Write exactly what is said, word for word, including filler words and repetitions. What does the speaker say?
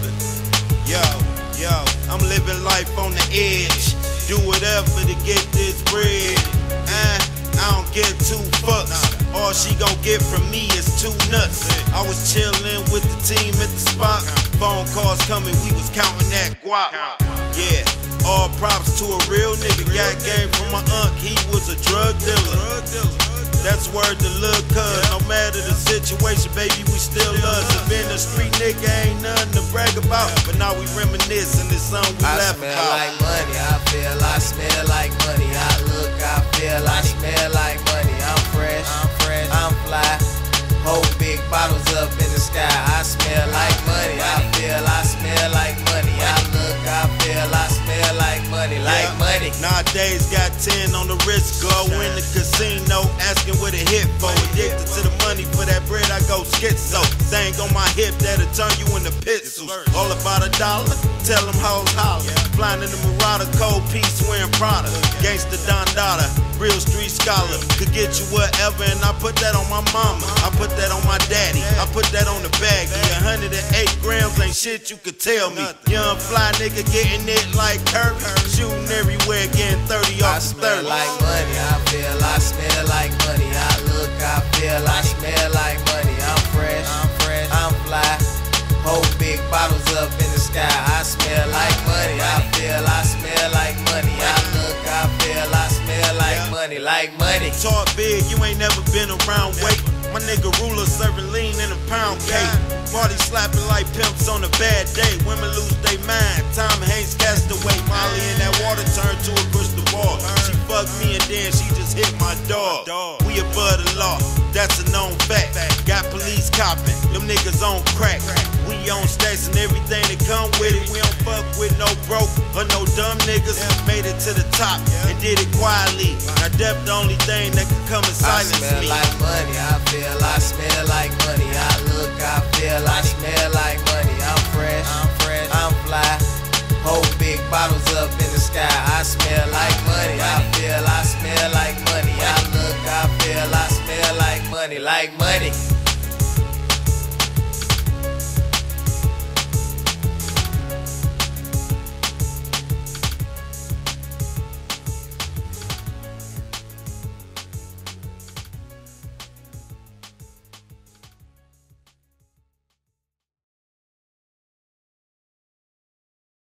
Yo, yo, I'm living life on the edge. Do whatever to get this bread. Uh, I don't get two fucks. All she gon' get from me is two nuts. I was chillin' with the team at the spot. Phone calls coming, we was counting that guap. Yeah, all props to a real nigga. Got game from my unc, he was a drug dealer. That's word to look, cuz no matter the situation, baby, we still love. So being a street nigga ain't nothing to brag about. But now we reminisce and it's something we I laugh smell about. like money, I feel, I smell like money. I look, I feel, I smell like money. I'm fresh, I'm fresh, I'm fly. Hold big bottles up in the sky. I smell like money, I feel, I smell like money. I look, I feel, I smell like money, like Yeah. money. Nowadays got ten on the wrist, go in the casino, asking what it hit for. Addicted to the money, for that bread I go schizo. Thing on my hip that'll turn you into pixels. All about a dollar, tell them hoes holler. Flying in the Marauder, cold piece wearing Prada. Gangsta Don Dada, real street scholar. Could get you whatever and I put that on my mama. I put that on my daddy, I put that on the baggie. one hundred eight grams ain't shit you could tell me. Young fly nigga getting it like Kirby. Shooting everywhere, getting thirty I off the smell thirty. like money, I feel, I smell like money. I look, I feel, I smell like money. I'm fresh, I'm fresh, I'm fly. Hold big bottles up in the sky. I smell like money, I feel, I smell like money. I look, I feel, I smell like money, like money. Talk big, you ain't never been around weight. My nigga ruler serving lean in a pound cake. Party slapping like pimps on a bad day. Women lose their mind. Tom Hanks cast away. Molly in that water turned to a crystal ball. She fucked me and then she just hit my dog. We above the law, that's a known fact. Got police copping, them niggas on crack. We on stacks and everything that come with it. We don't fuck with no broke or no dumb niggas. Made it to the top and did it quietly. Now death the only thing that can come and I silence smell me. like money, I feel, I smell like money. I look, I feel, I smell like money. I'm fresh, I'm fresh, I'm fly. Hold big bottles up in the sky. I smell like money, I feel, I smell like money. I look, I feel, I smell like money, like money.